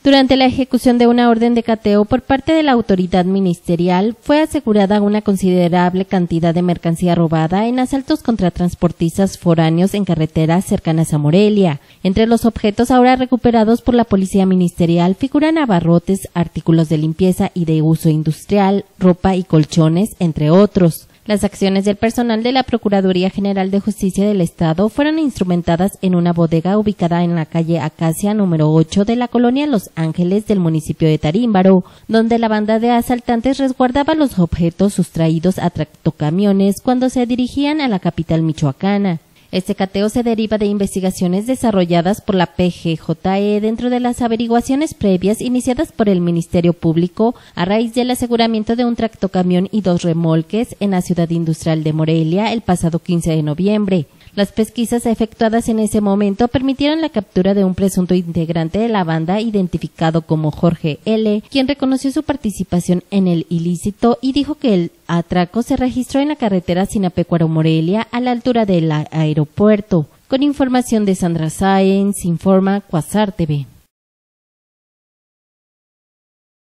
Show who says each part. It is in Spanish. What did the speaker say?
Speaker 1: Durante la ejecución de una orden de cateo por parte de la autoridad ministerial, fue asegurada una considerable cantidad de mercancía robada en asaltos contra transportistas foráneos en carreteras cercanas a Morelia. Entre los objetos ahora recuperados por la policía ministerial figuran abarrotes, artículos de limpieza y de uso industrial, ropa y colchones, entre otros. Las acciones del personal de la Procuraduría General de Justicia del Estado fueron instrumentadas en una bodega ubicada en la calle Acacia número 8 de la colonia Los Ángeles del municipio de Tarímbaro, donde la banda de asaltantes resguardaba los objetos sustraídos a tractocamiones cuando se dirigían a la capital michoacana. Este cateo se deriva de investigaciones desarrolladas por la PGJE dentro de las averiguaciones previas iniciadas por el Ministerio Público a raíz del aseguramiento de un tractocamión y 2 remolques en la ciudad industrial de Morelia el pasado 15 de noviembre. Las pesquisas efectuadas en ese momento permitieron la captura de un presunto integrante de la banda identificado como Jorge L., quien reconoció su participación en el ilícito y dijo que el atraco se registró en la carretera Sinapecuaro-Morelia a la altura del aeropuerto. Con información de Sandra Sáenz, informa Quasar TV.